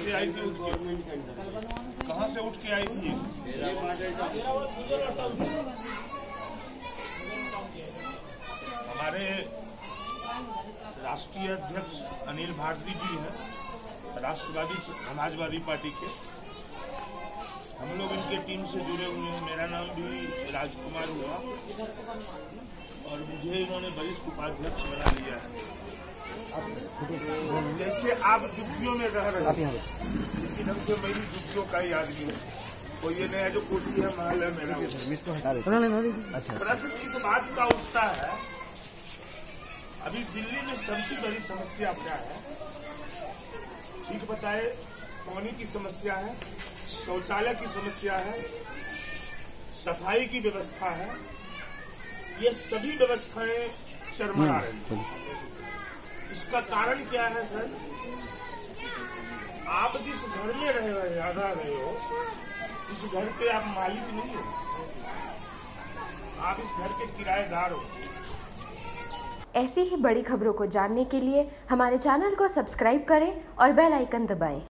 से आई थी उठ के? कहाँ से उठ के आई थी? हमारे राष्ट्रीय अध्यक्ष अनिल भारती जी हैं, राष्ट्रवादी समाजवादी पार्टी के। हम लोग इनके टीम से जुड़े हुए हैं। मेरा नाम भी राजकुमार हुआ और मुझे इन्होंने वरिष्ठ उपाध्यक्ष बना लिया है। जैसे आप झुग्गियों में रह रहे हैं, इसी ढंग से मेरी झुग्गियों का ही आदमी है। तो ये नया जो कोठी है महल है मेरा। अच्छा, प्रश्न इस बात का उठता है, अभी दिल्ली में सबसे बड़ी समस्या क्या है? ठीक बताए, पानी की समस्या है, शौचालय की समस्या है, सफाई की व्यवस्था है। ये सभी व्यवस्थाएं चरमरा रही हैं। इसका कारण क्या है सर? आप जिस घर में रह रहे हो, इस घर के आप मालिक नहीं हो, आप इस घर के किराएदार हो। ऐसी ही बड़ी खबरों को जानने के लिए हमारे चैनल को सब्सक्राइब करें और बेल आइकन दबाएं।